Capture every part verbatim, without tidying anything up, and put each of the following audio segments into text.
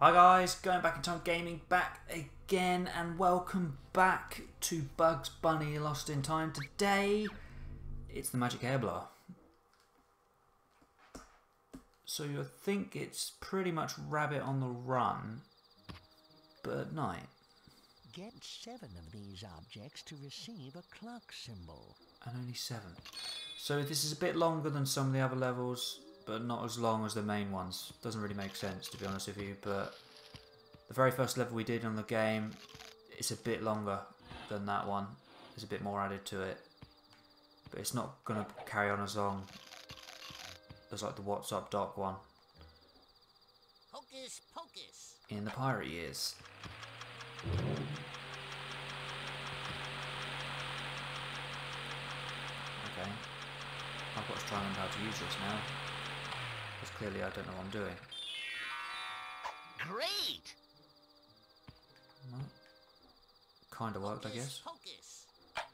Hi guys, going back in time gaming back again, and welcome back to Bugs Bunny Lost in Time. Today it's the magic Hare Blower. So you think it's pretty much rabbit on the run, but at night. Get seven of these objects to receive a clock symbol. And only seven. So this is a bit longer than some of the other levels, but not as long as the main ones. Doesn't really make sense, to be honest with you, but the very first level we did on the game, it's a bit longer than that one. There's a bit more added to it, but it's not going to carry on as long as like the What's Up Doc one. Hocus pocus. In the pirate years. Okay. I've got to try and learn how to use this now, because clearly I don't know what I'm doing. Great! Well, kind of worked, I guess. Hocus.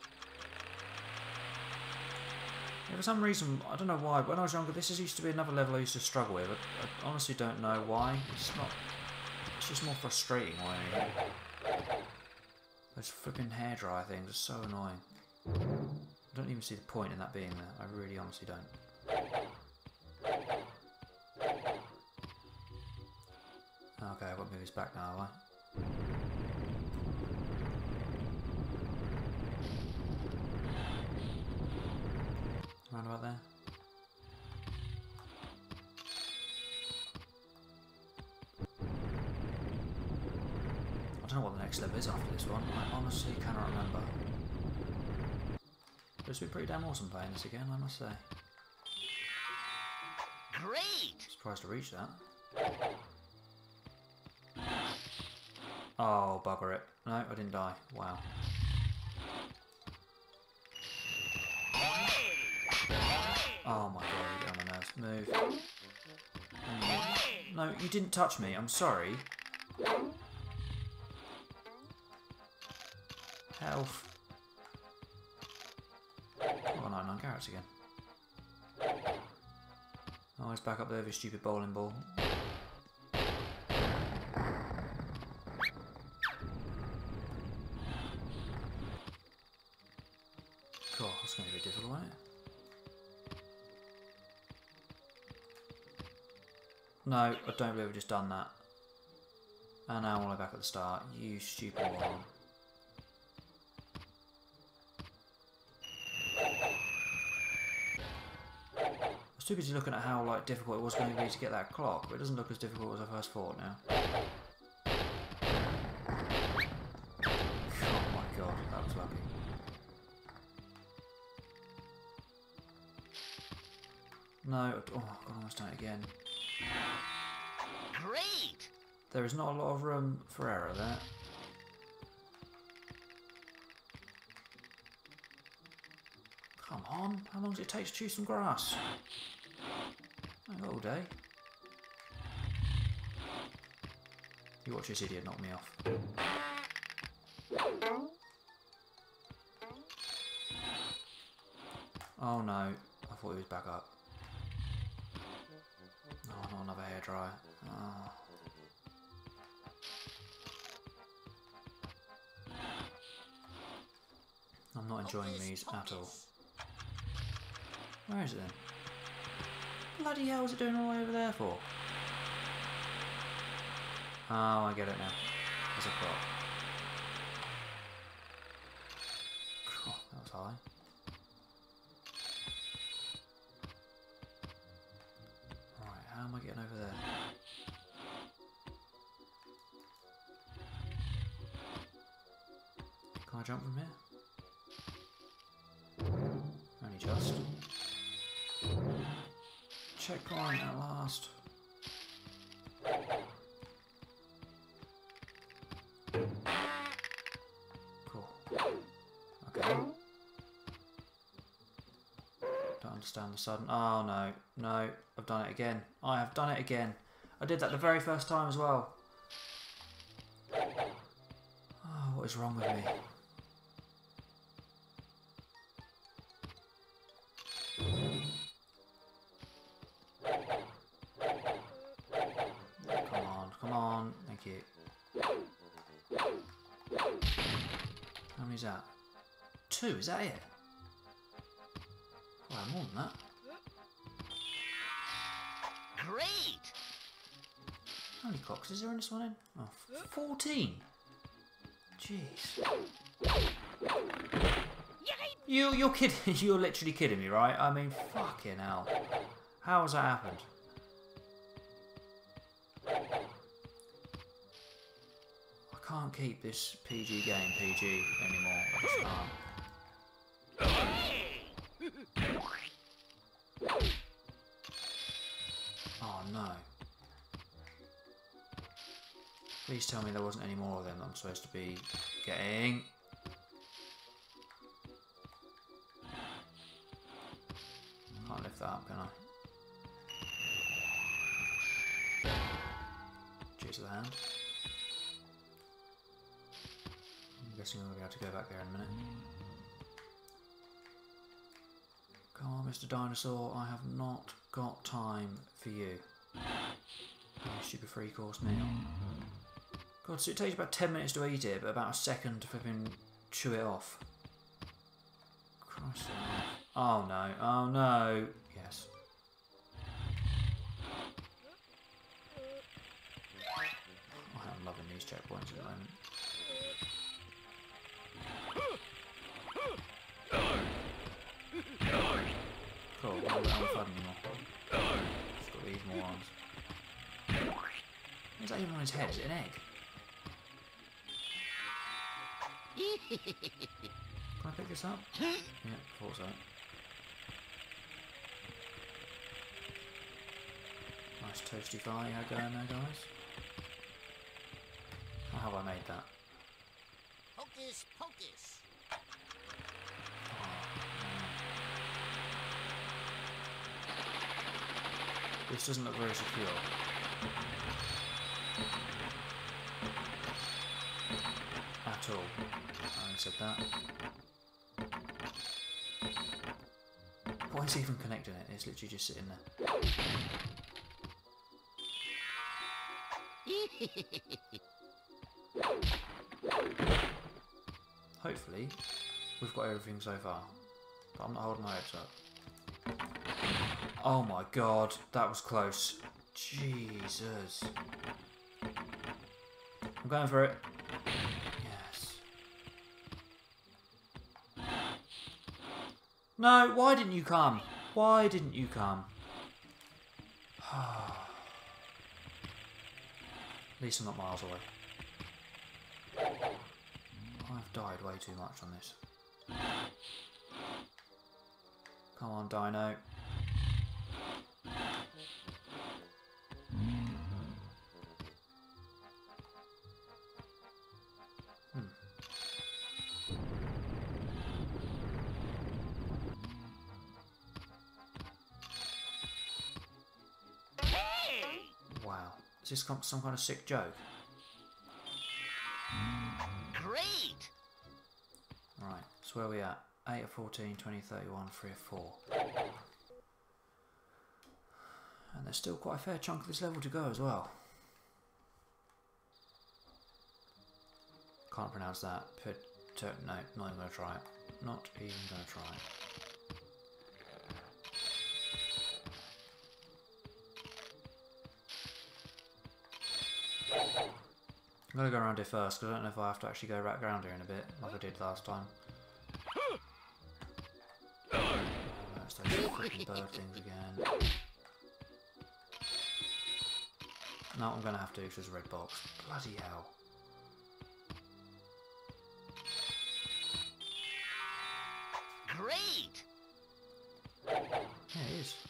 Yeah, for some reason, I don't know why, but when I was younger, this is used to be another level I used to struggle with. I, I honestly don't know why. It's not... It's just more frustrating or anything. Those flipping hairdryer things are so annoying. I don't even see the point in that being there. I really honestly don't. Okay, I've got to move this back now, have I? Round about there. I don't know what the next level is after this one. I honestly cannot remember. But it's been pretty damn awesome playing this again, I must say. Great! Surprised to reach that. Oh, bugger it. No, I didn't die. Wow. Oh my god, you get on my nerves. Move. Move. No, you didn't touch me. I'm sorry. Health. Oh, no, nine carrots again. Oh, he's back up there with his stupid bowling ball. God, that's going to be difficult, isn't it? No, I don't believe I've just done that. And now I'm all the way back at the start. You stupid moron. I was too busy looking at how like difficult it was going to be to get that clock, but it doesn't look as difficult as I first thought now. Oh my god, that was lucky. No, oh god, I almost done it again. Great! There is not a lot of room for error there. Come on, how long does it take to chew some grass? Not all day. You watch this idiot knock me off. Oh no, I thought he was back up. Oh, not another hairdryer. Oh. I'm not enjoying these at all. Where is it then? Bloody hell is it doing all the way over there for? Oh, I get it now. There's a clock. God, that was high. Alright, how am I getting over there? Can I jump from here? Only just. Checkpoint at last. Cool. Okay. Don't understand the sudden. Oh no, no, I've done it again. I have done it again. I did that the very first time as well. Oh, what is wrong with me? Come on, come on. Thank you. How many's that? Two, is that it? Well, more than that. Great! How many clocks is there in this one then? Oh, fourteen! Jeez. You, you're kidding, you're literally kidding me, right? I mean, fucking hell. How has that happened? I can't keep this P G game P G anymore. I just can't. Oh no. Please tell me there wasn't any more of them that I'm supposed to be getting. Can't lift that up, can I? Cheers to the hand. I'm guessing I'm going to be able to go back there in a minute. Come on, Mister Dinosaur, I have not got time for you. Oh, stupid three course meal. God, so it takes about ten minutes to eat it, but about a second to flipping chew it off. Christ. Oh no, oh no. Yes. Oh, I'm loving these checkpoints at the moment. Cool, I'm not having fun anymore. Just got these morons. What's that even on his head? Is it an egg? Can I pick this up? Yeah, thought so. Nice toasty fry you had going there, guys. How have I made that? Hocus pocus. Oh, this doesn't look very secure. At all. I said that. Why is he even connecting it? It's literally just sitting there. Hopefully, we've got everything so far. But I'm not holding my hopes up. Oh my god, that was close. Jesus. I'm going for it. Yes. No, why didn't you come? Why didn't you come? At least I'm not miles away. I've died way too much on this. Come on, Dino. Hmm. Wow. Is this some kind of sick joke? Great! Right, so where are we at? eight of fourteen, twenty, thirty-one, three of four. And there's still quite a fair chunk of this level to go as well. Can't pronounce that. Put, no, not even going to try it. Not even going to try it. I'm going to go around here first, because I don't know if I have to actually go back around here in a bit, like I did last time. Oh, that's those freaking bird things again. No, I'm going to have to, because there's a red box. Bloody hell. Great! Yeah, it is.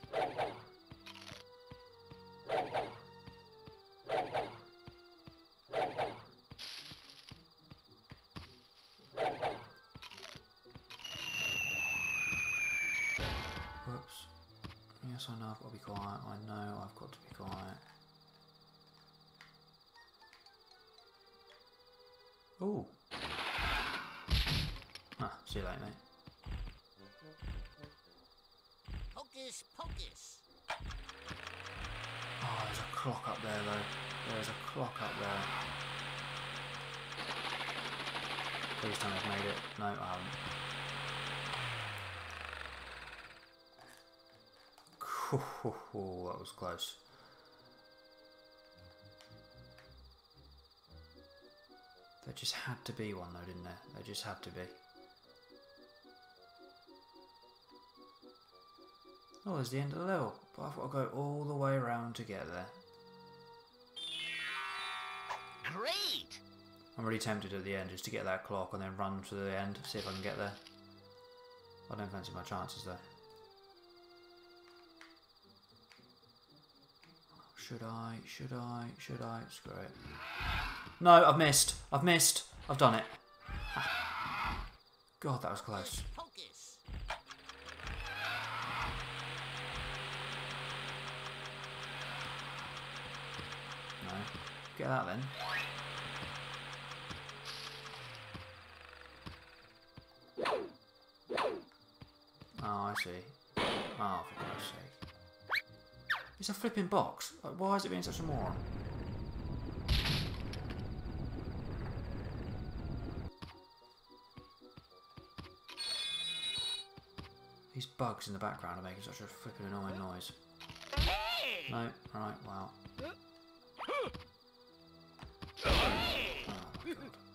Whoops. Yes, I know I've got to be quiet. I know I've got to be quiet. Ooh. Ah, see you later, mate. Hocus pocus. Oh, there's a clock up there, though. There's a clock up there. Please tell me I've made it. No, I haven't. Oh, that was close. There just had to be one though, didn't there? There just had to be. Oh, there's the end of the level. But I've got to go all the way around to get there. Great! I'm really tempted at the end just to get that clock and then run to the end, see if I can get there. I don't fancy my chances though. Should I? Should I? Should I? Screw it. No, I've missed. I've missed. I've done it. God, that was close. Focus. No. Get that then. Oh, I see. Oh, for God's sake. It's a flipping box. Like, why is it being such a moron? These bugs in the background are making such a flipping annoying noise. No, right, wow. Oh my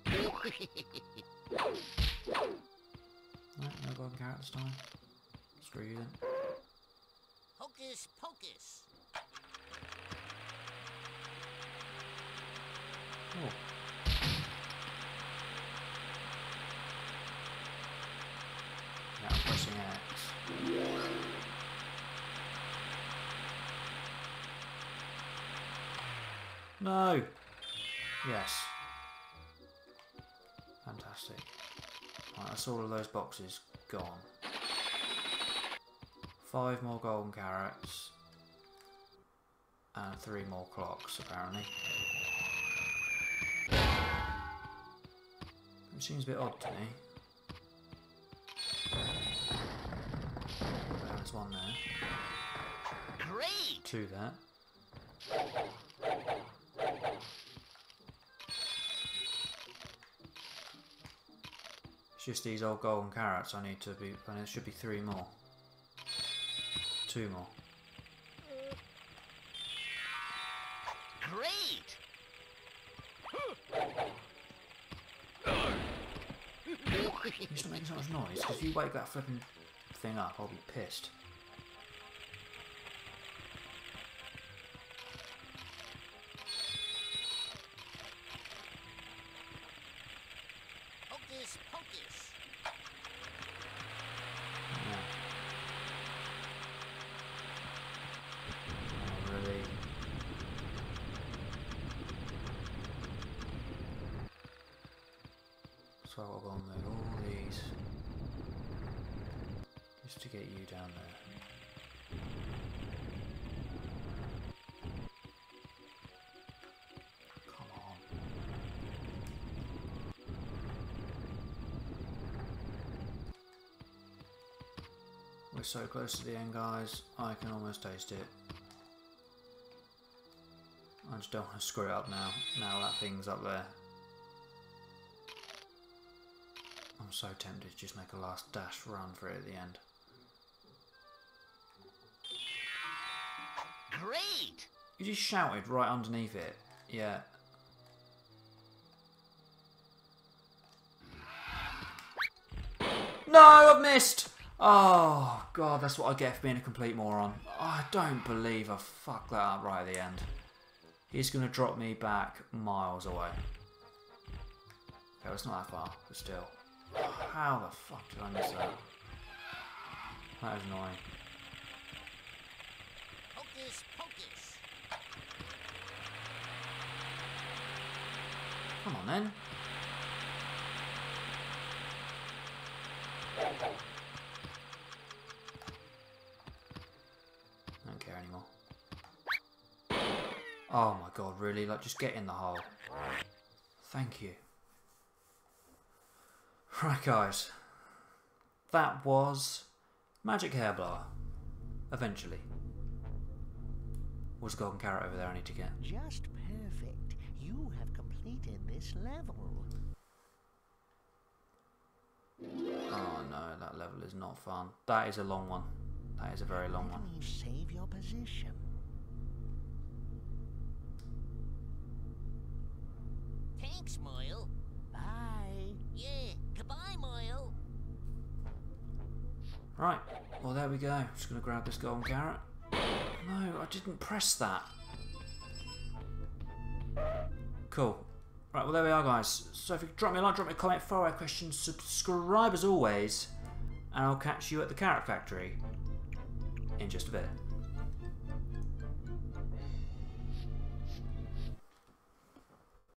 god. No, no golden carrot this time. Screw you then. Hocus pocus. Oh. Yeah, I'm pressing X. No! Yes. Fantastic. Right, that's all of those boxes gone. Five more golden carrots. And three more clocks, apparently. It seems a bit odd to me. There's one there. Great. Two there. It's just these old golden carrots I need to be, and there should be three more. Two more. Great. You stop making so much noise, because if you wake that flipping thing up, I'll be pissed. Hocus pocus. Yeah. Oh, really? So I'll go and move all these just to get you down there. Come on. We're so close to the end, guys. I can almost taste it. I just don't want to screw it up now. Now that thing's up there. I'm so tempted to just make a last dash run for it at the end. Great. You just shouted right underneath it. Yeah. No, I've missed! Oh, God, that's what I get for being a complete moron. I don't believe I fucked that up right at the end. He's going to drop me back miles away. Okay, it's not that far, but still. How the fuck did I miss that? That is annoying. Hocus pocus. Come on then. I don't care anymore. Oh my god, really? Like, just get in the hole. Thank you. Right, guys. That was Magic Hare Blower. Eventually. What's the golden carrot over there I need to get? Just perfect. You have completed this level. Oh no, that level is not fun. That is a long one. That is a very long one. Please save your position. Thanks, Moyle. Bye. Yeah, goodbye, Moyle. Right, well there we go. Just gonna grab this golden carrot. No, I didn't press that. Cool. Right, well there we are, guys. So if you could drop me a like, drop me a comment, follow our questions, subscribe as always, and I'll catch you at the Carrot Factory in just a bit.